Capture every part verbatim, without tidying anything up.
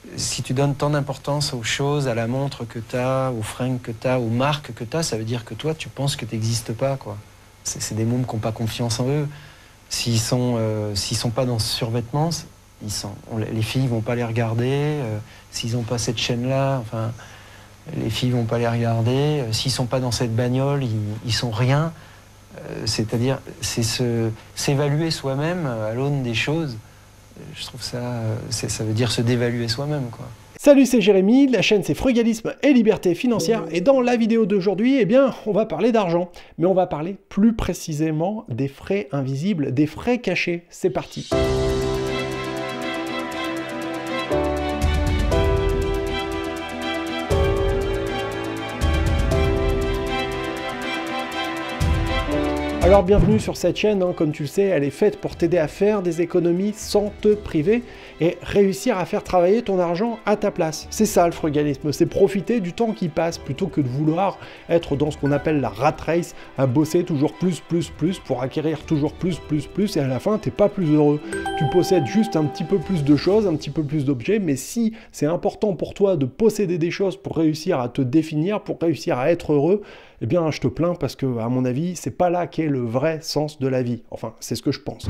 si tu donnes tant d'importance aux choses, à la montre que tu as, aux fringues que tu as, aux marques que tu as, ça veut dire que toi, tu penses que tu n'existes pas, quoi. C'est des mômes qui n'ont pas confiance en eux. S'ils sont, euh, s'ils sont pas dans ce survêtement, ils sont, on, les filles vont pas les regarder. Euh, s'ils n'ont pas cette chaîne-là, enfin, les filles vont pas les regarder. Euh, s'ils sont pas dans cette bagnole, ils, ils sont rien. Euh, C'est-à-dire, c'est se, s'évaluer soi-même à l'aune des choses. Je trouve ça, ça veut dire se dévaluer soi-même, quoi. Salut, c'est Jérémy, la chaîne c'est Frugalisme et Liberté Financière, et dans la vidéo d'aujourd'hui, eh bien, on va parler d'argent, mais on va parler plus précisément des frais invisibles, des frais cachés. C'est parti. Alors bienvenue sur cette chaîne, hein. Comme tu le sais, elle est faite pour t'aider à faire des économies sans te priver et réussir à faire travailler ton argent à ta place. C'est ça le frugalisme, c'est profiter du temps qui passe plutôt que de vouloir être dans ce qu'on appelle la rat race, à bosser toujours plus, plus, plus pour acquérir toujours plus, plus, plus et à la fin t'es pas plus heureux. Tu possèdes juste un petit peu plus de choses, un petit peu plus d'objets, mais si c'est important pour toi de posséder des choses pour réussir à te définir, pour réussir à être heureux, eh bien je te plains parce que, à mon avis, c'est pas là qu'est le vrai sens de la vie. Enfin, c'est ce que je pense.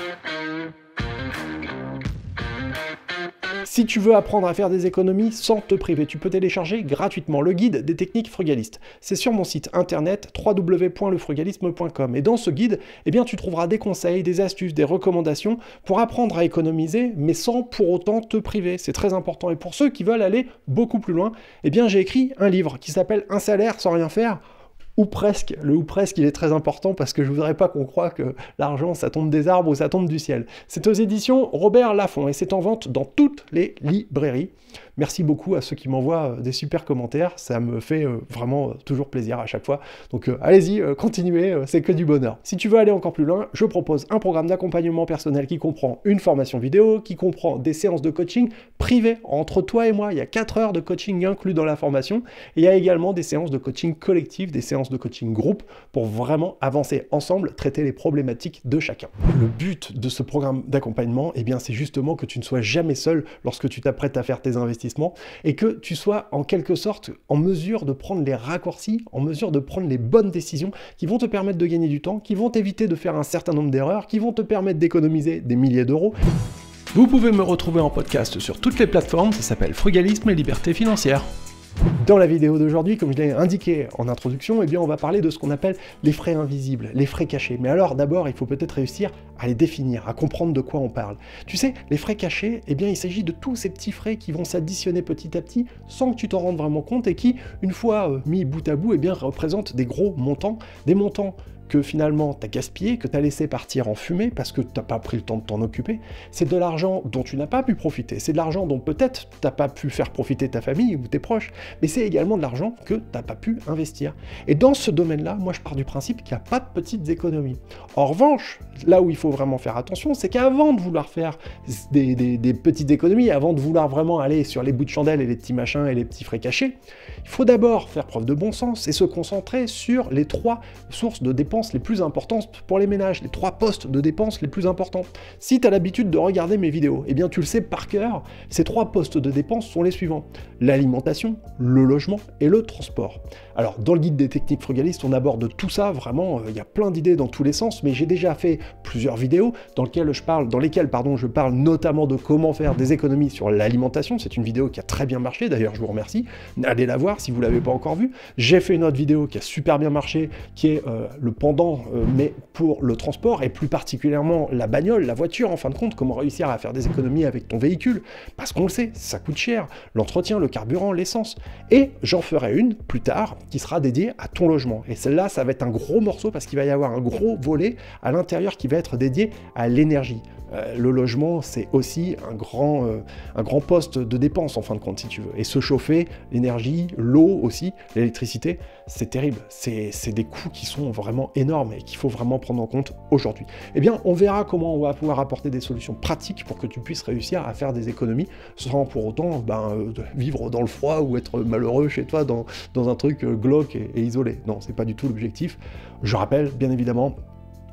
Si tu veux apprendre à faire des économies sans te priver, tu peux télécharger gratuitement le guide des techniques frugalistes. C'est sur mon site internet w w w point le frugalisme point com. Et dans ce guide, eh bien, tu trouveras des conseils, des astuces, des recommandations pour apprendre à économiser, mais sans pour autant te priver. C'est très important. Et pour ceux qui veulent aller beaucoup plus loin, eh bien, j'ai écrit un livre qui s'appelle « Un salaire sans rien faire ». Ou presque, le ou presque il est très important parce que je voudrais pas qu'on croie que l'argent ça tombe des arbres ou ça tombe du ciel. C'est aux éditions Robert Laffont et c'est en vente dans toutes les librairies. Merci beaucoup à ceux qui m'envoient des super commentaires, ça me fait euh, vraiment euh, toujours plaisir à chaque fois. Donc euh, allez-y, euh, continuez, euh, c'est que du bonheur. Si tu veux aller encore plus loin, je propose un programme d'accompagnement personnel qui comprend une formation vidéo, qui comprend des séances de coaching privées entre toi et moi. Il y a quatre heures de coaching inclus dans la formation. Et il y a également des séances de coaching collectif, des séances de coaching groupe pour vraiment avancer ensemble, traiter les problématiques de chacun. Le but de ce programme d'accompagnement, eh bien, c'est justement que tu ne sois jamais seul lorsque tu t'apprêtes à faire tes investissements et que tu sois en quelque sorte en mesure de prendre les raccourcis, en mesure de prendre les bonnes décisions qui vont te permettre de gagner du temps, qui vont t'éviter de faire un certain nombre d'erreurs, qui vont te permettre d'économiser des milliers d'euros. Vous pouvez me retrouver en podcast sur toutes les plateformes, ça s'appelle Frugalisme et Liberté Financière. Dans la vidéo d'aujourd'hui, comme je l'ai indiqué en introduction, eh bien on va parler de ce qu'on appelle les frais invisibles, les frais cachés. Mais alors d'abord, il faut peut-être réussir à les définir, à comprendre de quoi on parle. Tu sais, les frais cachés, eh bien il s'agit de tous ces petits frais qui vont s'additionner petit à petit sans que tu t'en rendes vraiment compte et qui, une fois euh, mis bout à bout, eh bien représentent des gros montants, des montants que finalement tu as gaspillé, que tu as laissé partir en fumée parce que tu n'as pas pris le temps de t'en occuper. C'est de l'argent dont tu n'as pas pu profiter, c'est de l'argent dont peut-être tu n'as pas pu faire profiter ta famille ou tes proches, mais c'est également de l'argent que tu n'as pas pu investir. Et dans ce domaine-là, moi je pars du principe qu'il n'y a pas de petites économies. En revanche, là où il faut vraiment faire attention, c'est qu'avant de vouloir faire des, des, des petites économies, avant de vouloir vraiment aller sur les bouts de chandelle et les petits machins et les petits frais cachés, il faut d'abord faire preuve de bon sens et se concentrer sur les trois sources de dépenses les plus importantes pour les ménages, les trois postes de dépenses les plus importants. Si tu as l'habitude de regarder mes vidéos, eh bien tu le sais par cœur, ces trois postes de dépenses sont les suivants: l'alimentation, le logement et le transport. Alors dans le guide des techniques frugalistes, on aborde tout ça, vraiment, il euh, y a plein d'idées dans tous les sens, mais j'ai déjà fait plusieurs vidéos dans lesquelles je parle, dans lesquelles, pardon, je parle notamment de comment faire des économies sur l'alimentation. C'est une vidéo qui a très bien marché, d'ailleurs je vous remercie, allez la voir si vous ne l'avez pas encore vue. J'ai fait une autre vidéo qui a super bien marché, qui est euh, le pendant, euh, mais pour le transport, et plus particulièrement la bagnole, la voiture, en fin de compte, comment réussir à faire des économies avec ton véhicule, parce qu'on le sait, ça coûte cher, l'entretien, le carburant, l'essence. Et j'en ferai une plus tard, qui sera dédiée à ton logement. Et celle-là, ça va être un gros morceau, parce qu'il va y avoir un gros volet à l'intérieur qui va être dédié à l'énergie. Euh, le logement, c'est aussi un grand, euh, un grand poste de dépense en fin de compte, si tu veux. Et se chauffer, l'énergie, l'eau aussi, l'électricité, c'est terrible. C'est des coûts qui sont vraiment énormes et qu'il faut vraiment prendre en compte aujourd'hui. Eh bien, on verra comment on va pouvoir apporter des solutions pratiques pour que tu puisses réussir à faire des économies sans pour autant ben, euh, vivre dans le froid ou être malheureux chez toi dans, dans un truc euh, glauque et, et isolé. Non, c'est pas du tout l'objectif. Je rappelle, bien évidemment,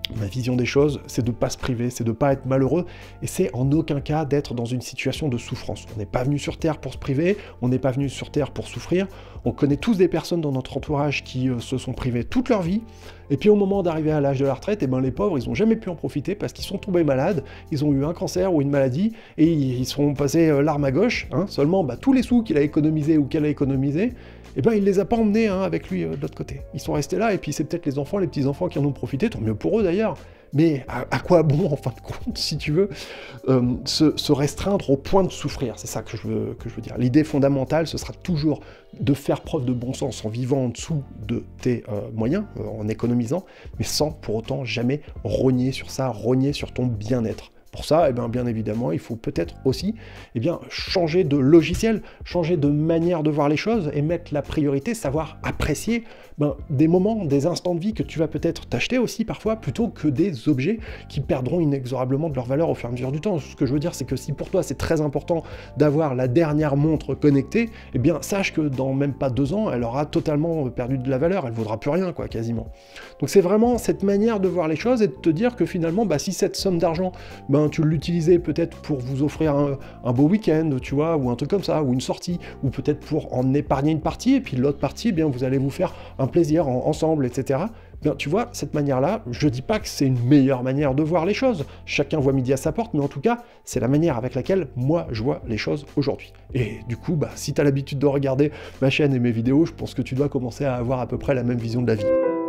Ma vision des choses, c'est de ne pas se priver, c'est de ne pas être malheureux, et c'est en aucun cas d'être dans une situation de souffrance. On n'est pas venu sur Terre pour se priver, on n'est pas venu sur Terre pour souffrir. On connaît tous des personnes dans notre entourage qui euh, se sont privées toute leur vie, et puis au moment d'arriver à l'âge de la retraite, eh ben, les pauvres, ils n'ont jamais pu en profiter parce qu'ils sont tombés malades, ils ont eu un cancer ou une maladie, et ils sont passés euh, l'arme à gauche, hein, seulement bah, tous les sous qu'il a économisés ou qu'elle a économisés, eh ben, il les a pas emmenés hein, avec lui euh, de l'autre côté. Ils sont restés là, et puis c'est peut-être les enfants, les petits-enfants qui en ont profité, tant mieux pour eux d'ailleurs. Mais à, à quoi bon, en fin de compte, si tu veux, euh, se, se restreindre au point de souffrir? C'est ça que je veux, que je veux dire. L'idée fondamentale, ce sera toujours de faire preuve de bon sens en vivant en dessous de tes euh, moyens, euh, en économisant, mais sans pour autant jamais rogner sur ça, rogner sur ton bien-être. Pour ça, eh bien, bien évidemment, il faut peut-être aussi eh bien, changer de logiciel, changer de manière de voir les choses et mettre la priorité, savoir apprécier ben, des moments, des instants de vie que tu vas peut-être t'acheter aussi parfois, plutôt que des objets qui perdront inexorablement de leur valeur au fur et à mesure du temps. Ce que je veux dire, c'est que si pour toi c'est très important d'avoir la dernière montre connectée, eh bien sache que dans même pas deux ans, elle aura totalement perdu de la valeur, elle vaudra plus rien, quoi, quasiment. Donc c'est vraiment cette manière de voir les choses et de te dire que finalement, bah, si cette somme d'argent, ben, tu l'utilisais peut-être pour vous offrir un, un beau week-end, tu vois, ou un truc comme ça, ou une sortie, ou peut-être pour en épargner une partie, et puis l'autre partie, eh bien, vous allez vous faire un plaisir en, ensemble, et cetera. Bien, tu vois, cette manière-là, je dis pas que c'est une meilleure manière de voir les choses, chacun voit midi à sa porte, mais en tout cas, c'est la manière avec laquelle moi je vois les choses aujourd'hui. Et du coup, bah, si tu as l'habitude de regarder ma chaîne et mes vidéos, je pense que tu dois commencer à avoir à peu près la même vision de la vie.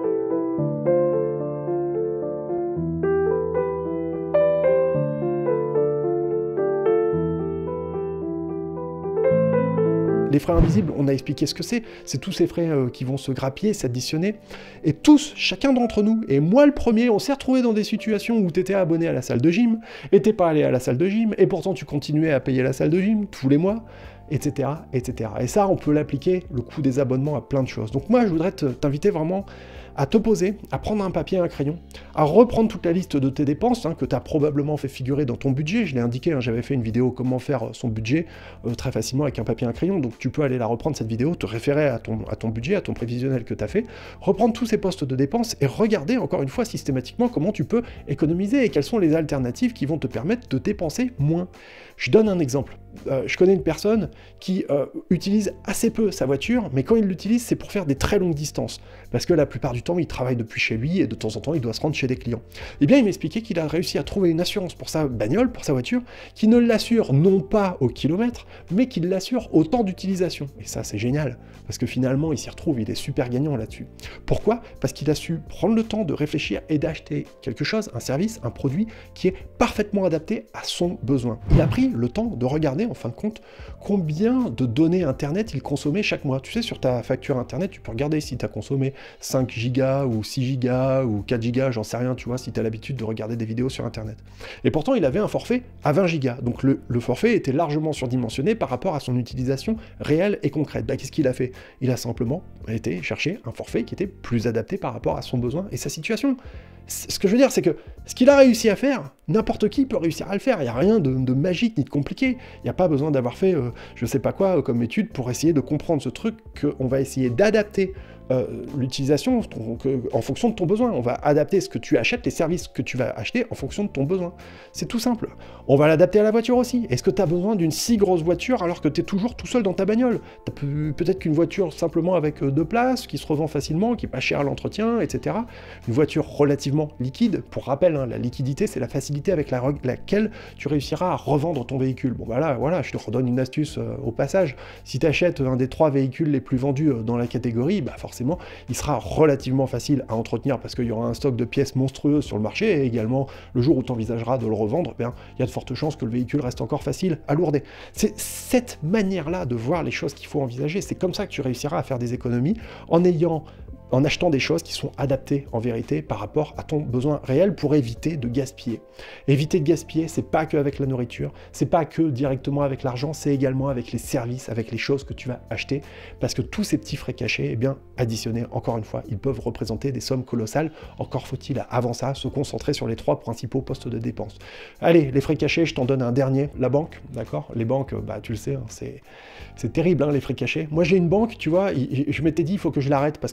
Les frais invisibles, on a expliqué ce que c'est, c'est tous ces frais euh, qui vont se grappiller, s'additionner, et tous, chacun d'entre nous, et moi le premier, on s'est retrouvé dans des situations où tu étais abonné à la salle de gym, et t'es pas allé à la salle de gym, et pourtant tu continuais à payer la salle de gym tous les mois, et cetera, et cetera. Et ça, on peut l'appliquer, le coût des abonnements, à plein de choses. Donc moi, je voudrais t'inviter vraiment à te poser, à prendre un papier et un crayon, à reprendre toute la liste de tes dépenses, hein, que tu as probablement fait figurer dans ton budget. Je l'ai indiqué, hein, j'avais fait une vidéo comment faire son budget euh, très facilement avec un papier et un crayon, donc tu peux aller la reprendre cette vidéo, te référer à ton, à ton budget, à ton prévisionnel que tu as fait, reprendre tous ces postes de dépenses et regarder encore une fois systématiquement comment tu peux économiser et quelles sont les alternatives qui vont te permettre de dépenser moins. Je donne un exemple. Euh, je connais une personne qui euh, utilise assez peu sa voiture, mais quand il l'utilise, c'est pour faire des très longues distances. Parce que la plupart du temps, il travaille depuis chez lui et de temps en temps, il doit se rendre chez des clients. Eh bien, il m'expliquait qu'il a réussi à trouver une assurance pour sa bagnole, pour sa voiture, qui ne l'assure non pas au kilomètre, mais qui l'assure au temps d'utilisation. Et ça, c'est génial, parce que finalement, il s'y retrouve, il est super gagnant là-dessus. Pourquoi? Parce qu'il a su prendre le temps de réfléchir et d'acheter quelque chose, un service, un produit qui est parfaitement adapté à son besoin. Il a pris le temps de regarder, en fin de compte, combien de données Internet il consommait chaque mois. Tu sais, sur ta facture Internet, tu peux regarder si tu as consommé cinq gigas ou six gigas ou quatre gigas, j'en sais rien, tu vois, si tu as l'habitude de regarder des vidéos sur Internet. Et pourtant, il avait un forfait à vingt gigas. Donc le, le forfait était largement surdimensionné par rapport à son utilisation réelle et concrète. Bah, qu'est-ce qu'il a fait? Il a simplement été chercher un forfait qui était plus adapté par rapport à son besoin et sa situation. Ce que je veux dire, c'est que ce qu'il a réussi à faire, n'importe qui peut réussir à le faire. Il n'y a rien de, de magique ni de compliqué. Il n'y a pas besoin d'avoir fait euh, je sais pas quoi euh, comme étude pour essayer de comprendre ce truc qu'on va essayer d'adapter euh, l'utilisation en fonction de ton besoin. On va adapter ce que tu achètes, les services que tu vas acheter en fonction de ton besoin. C'est tout simple. On va l'adapter à la voiture aussi. Est-ce que tu as besoin d'une si grosse voiture alors que tu es toujours tout seul dans ta bagnole? Peut-être qu'une voiture simplement avec deux places, qui se revend facilement, qui est pas chère à l'entretien, et cetera. Une voiture relativement liquide. Pour rappel, hein, la liquidité, c'est la facilité avec la, laquelle tu réussiras à revendre ton véhicule. Bon bah là, voilà, je te redonne une astuce euh, au passage. Si tu achètes un des trois véhicules les plus vendus euh, dans la catégorie, bah forcément, il sera relativement facile à entretenir parce qu'il y aura un stock de pièces monstrueuses sur le marché et également, le jour où tu envisageras de le revendre, eh bien, il y a de fortes chances que le véhicule reste encore facile à lourder. C'est cette manière-là de voir les choses qu'il faut envisager. C'est comme ça que tu réussiras à faire des économies en ayant en achetant des choses qui sont adaptées en vérité par rapport à ton besoin réel pour éviter de gaspiller. Éviter de gaspiller, c'est pas que avec la nourriture, c'est pas que directement avec l'argent, c'est également avec les services, avec les choses que tu vas acheter, parce que tous ces petits frais cachés, eh bien, additionnés, encore une fois, ils peuvent représenter des sommes colossales. Encore faut-il, avant ça, se concentrer sur les trois principaux postes de dépenses. Allez, les frais cachés, je t'en donne un dernier, la banque, d'accord? Les banques, bah, tu le sais, hein, c'est c'est terrible, hein, les frais cachés. Moi, j'ai une banque, tu vois, je m'étais dit, il faut que je l'arrête, parce que c'était une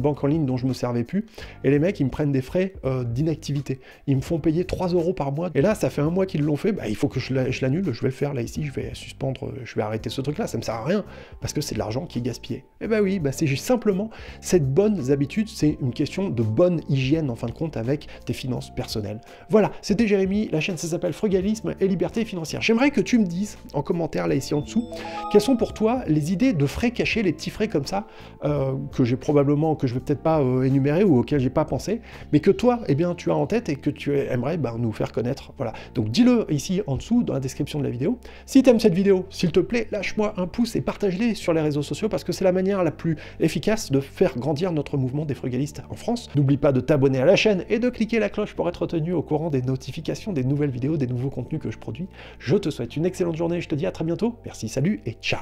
banque en ligne dont je me servais plus, et les mecs, ils me prennent des frais euh, d'inactivité. Ils me font payer trois euros par mois, et là, ça fait un mois qu'ils l'ont fait, bah, il faut que je l'annule, je vais le faire là ici, je vais suspendre, je vais arrêter ce truc-là, ça me sert à rien, parce que c'est de l'argent qui est gaspillé. Et bah oui, bah c'est simplement cette bonne habitude, c'est une question de bonne hygiène, en fin de compte, avec tes finances personnelles. Voilà, c'était Jérémy, la chaîne ça s'appelle Frugalisme et Liberté financière. J'aimerais que tu me dises, en commentaire là ici en dessous, quelles sont pour toi les idées de frais cachés, les petits frais comme ça, euh, que j'ai probablement, que je vais peut-être pas euh, énumérer ou auxquels j'ai pas pensé, mais que toi, eh bien, tu as en tête et que tu aimerais bah, nous faire connaître. Voilà, donc dis-le ici en dessous, dans la description de la vidéo. Si tu aimes cette vidéo, s'il te plaît, lâche-moi un pouce et partage-les sur les réseaux sociaux parce que c'est la manière la plus efficace de faire grandir notre mouvement des frugalistes en France. N'oublie pas de t'abonner à la chaîne et de cliquer la cloche pour être tenu au courant des notifications, des nouvelles vidéos, des nouveaux contenus que je produis. Je te souhaite une excellente journée, je te dis à très bientôt. Merci, salut et ciao.